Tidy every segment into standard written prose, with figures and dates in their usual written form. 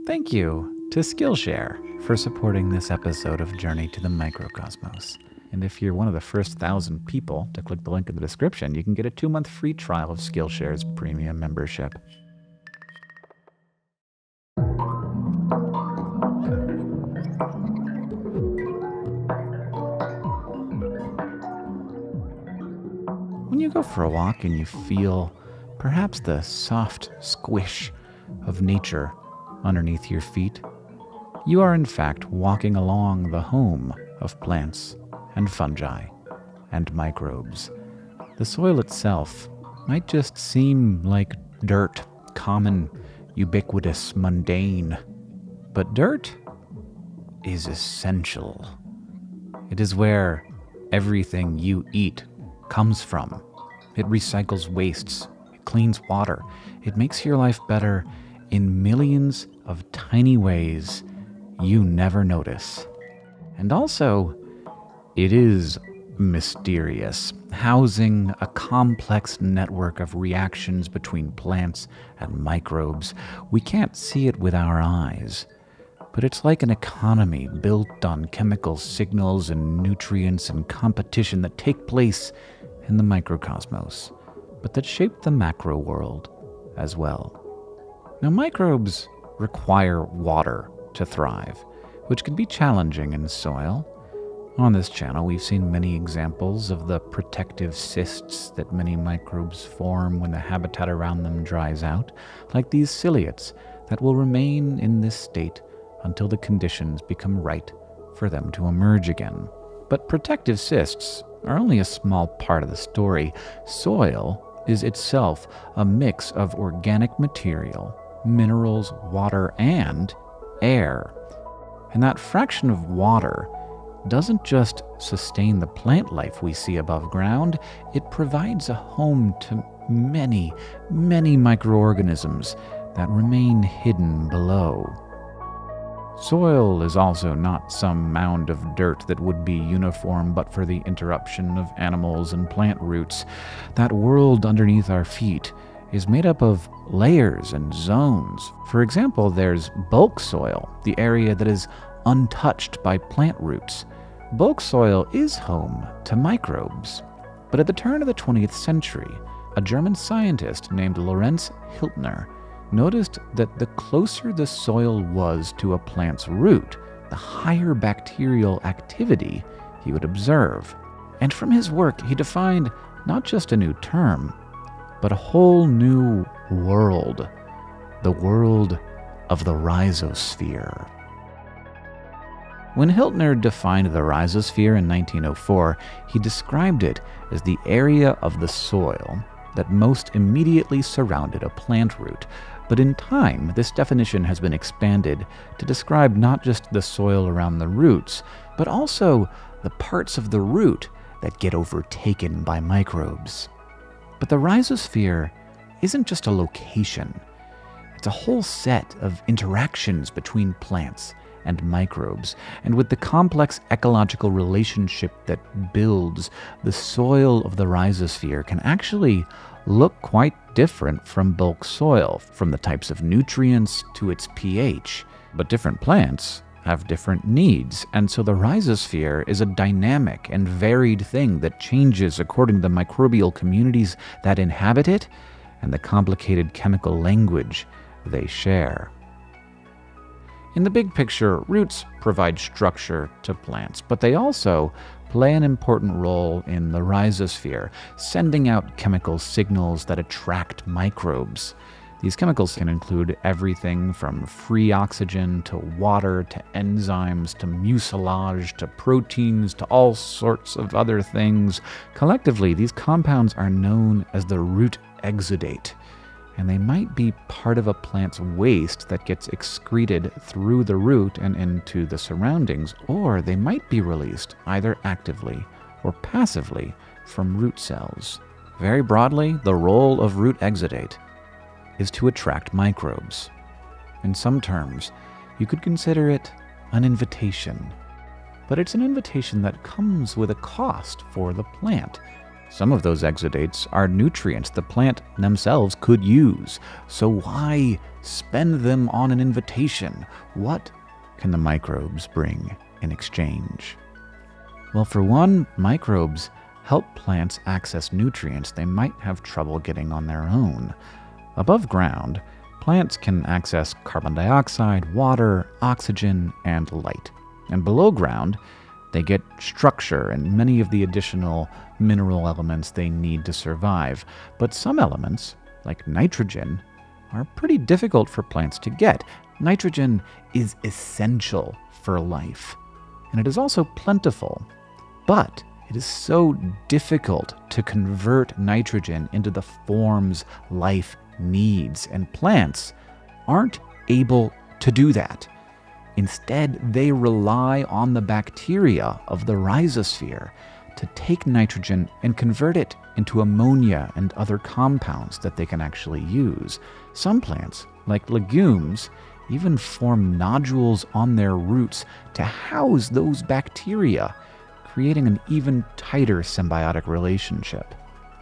thank you to Skillshare for supporting this episode of Journey to the Microcosmos. And if you're one of the first 1,000 people to click the link in the description, you can get a 2-month free trial of Skillshare's premium membership. When you go for a walk and you feel perhaps the soft squish of nature underneath your feet, you are in fact walking along the home of plants and fungi and microbes. The soil itself might just seem like dirt, common, ubiquitous, mundane. But dirt is essential. It is where everything you eat comes from. It recycles wastes, it cleans water, it makes your life better in millions of tiny ways you never notice. And also, it is mysterious, housing a complex network of reactions between plants and microbes. We can't see it with our eyes, but it's like an economy built on chemical signals and nutrients and competition that take place in the microcosmos, but that shape the macro world as well. Now, microbes require water to thrive, which can be challenging in soil. On this channel, we've seen many examples of the protective cysts that many microbes form when the habitat around them dries out, like these ciliates that will remain in this state until the conditions become right for them to emerge again. But protective cysts are only a small part of the story. Soil is itself a mix of organic material, minerals, water, and air. And that fraction of water doesn't just sustain the plant life we see above ground, it provides a home to many, many microorganisms that remain hidden below. Soil is also not some mound of dirt that would be uniform but for the interruption of animals and plant roots. That world underneath our feet is made up of layers and zones. For example, there's bulk soil, the area that is untouched by plant roots. Bulk soil is home to microbes. But at the turn of the 20th century, a German scientist named Lorenz Hiltner noticed that the closer the soil was to a plant's root, the higher bacterial activity he would observe. And from his work, he defined not just a new term, but a whole new world, the world of the Rhizosphere. When Hiltner defined the Rhizosphere in 1904, he described it as the area of the soil that most immediately surrounded a plant root. But in time, this definition has been expanded to describe not just the soil around the roots, but also the parts of the root that get overtaken by microbes. But the Rhizosphere isn't just a location. It's a whole set of interactions between plants and microbes, and with the complex ecological relationship that builds, the soil of the Rhizosphere can actually look quite different from bulk soil, from the types of nutrients to its pH. But different plants have different needs, and so the Rhizosphere is a dynamic and varied thing that changes according to the microbial communities that inhabit it and the complicated chemical language they share. In the big picture, roots provide structure to plants, but they also play an important role in the Rhizosphere, sending out chemical signals that attract microbes. These chemicals can include everything from free oxygen to water to enzymes to mucilage to proteins to all sorts of other things. Collectively, these compounds are known as the root exudate, and they might be part of a plant's waste that gets excreted through the root and into the surroundings, or they might be released either actively or passively from root cells. Very broadly, the role of root exudate is to attract microbes. In some terms, you could consider it an invitation, but it's an invitation that comes with a cost for the plant. Some of those exudates are nutrients the plant themselves could use, so why spend them on an invitation? What can the microbes bring in exchange? Well, for one, microbes help plants access nutrients they might have trouble getting on their own. Above ground, plants can access carbon dioxide, water, oxygen, and light. And below ground, they get structure and many of the additional mineral elements they need to survive. But some elements, like nitrogen, are pretty difficult for plants to get. Nitrogen is essential for life, and it is also plentiful. But it is so difficult to convert nitrogen into the forms life needs, and plants aren't able to do that. Instead, they rely on the bacteria of the rhizosphere to take nitrogen and convert it into ammonia and other compounds that they can actually use. Some plants, like legumes, even form nodules on their roots to house those bacteria, creating an even tighter symbiotic relationship.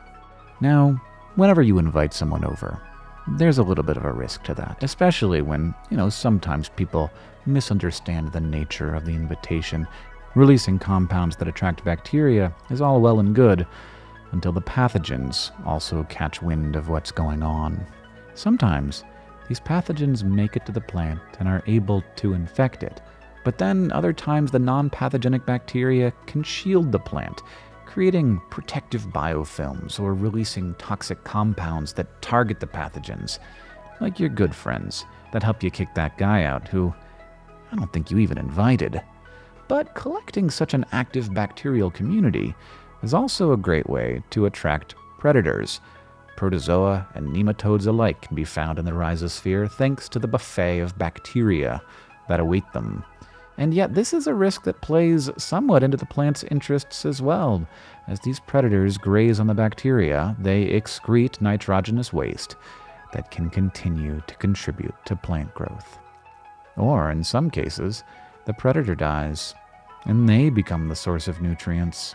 Now, whenever you invite someone over, there's a little bit of a risk to that, especially when, sometimes people misunderstand the nature of the invitation. Releasing compounds that attract bacteria is all well and good until the pathogens also catch wind of what's going on. Sometimes these pathogens make it to the plant and are able to infect it, but then other times the non-pathogenic bacteria can shield the plant, creating protective biofilms or releasing toxic compounds that target the pathogens, like your good friends that help you kick that guy out who I don't think you even invited. But collecting such an active bacterial community is also a great way to attract predators. Protozoa and nematodes alike can be found in the rhizosphere thanks to the buffet of bacteria that await them. And yet this is a risk that plays somewhat into the plant's interests as well. As these predators graze on the bacteria, they excrete nitrogenous waste that can continue to contribute to plant growth. Or, in some cases, the predator dies, and they become the source of nutrients.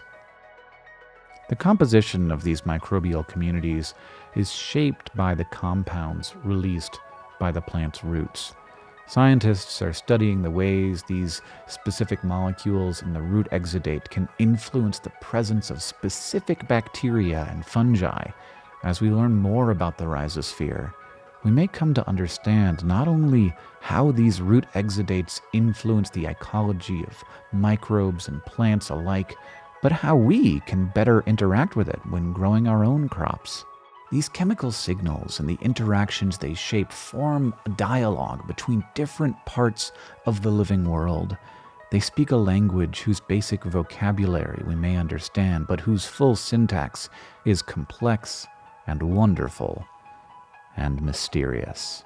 The composition of these microbial communities is shaped by the compounds released by the plant's roots. Scientists are studying the ways these specific molecules in the root exudate can influence the presence of specific bacteria and fungi. As we learn more about the rhizosphere, we may come to understand not only how these root exudates influence the ecology of microbes and plants alike, but how we can better interact with it when growing our own crops. These chemical signals and the interactions they shape form a dialogue between different parts of the living world. They speak a language whose basic vocabulary we may understand, but whose full syntax is complex and wonderful and mysterious.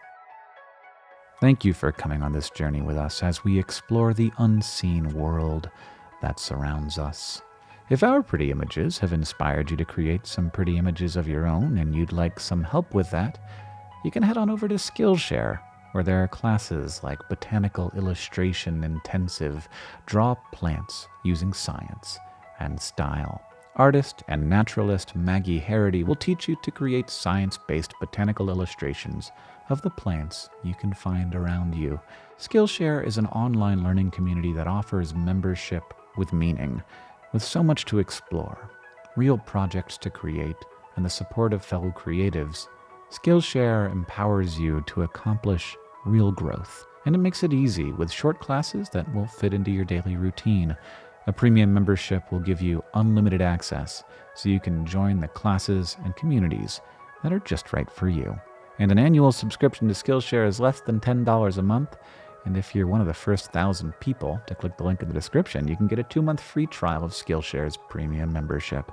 Thank you for coming on this journey with us as we explore the unseen world that surrounds us. If our pretty images have inspired you to create some pretty images of your own and you'd like some help with that, you can head on over to Skillshare, where there are classes like Botanical Illustration Intensive, Draw Plants Using Science and Style. Artist and naturalist Maggie Harity will teach you to create science-based botanical illustrations of the plants you can find around you. Skillshare is an online learning community that offers membership with meaning, with so much to explore, real projects to create, and the support of fellow creatives. Skillshare empowers you to accomplish real growth, and it makes it easy with short classes that will fit into your daily routine. A premium membership will give you unlimited access, so you can join the classes and communities that are just right for you. And an annual subscription to Skillshare is less than $10 a month, and if you're one of the first 1,000 people to click the link in the description, you can get a 2-month free trial of Skillshare's premium membership.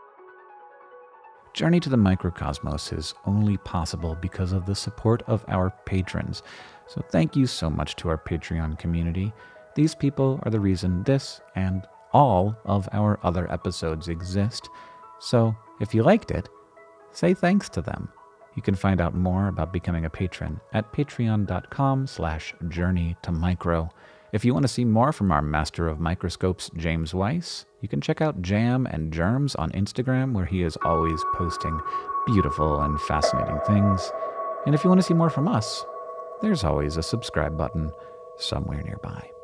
Journey to the Microcosmos is only possible because of the support of our patrons. So thank you so much to our Patreon community. These people are the reason this and all of our other episodes exist. So if you liked it, say thanks to them. You can find out more about becoming a patron at patreon.com/journeytomicro. If you want to see more from our master of microscopes, James Weiss, you can check out Jam and Germs on Instagram, where he is always posting beautiful and fascinating things. And if you want to see more from us, there's always a subscribe button somewhere nearby.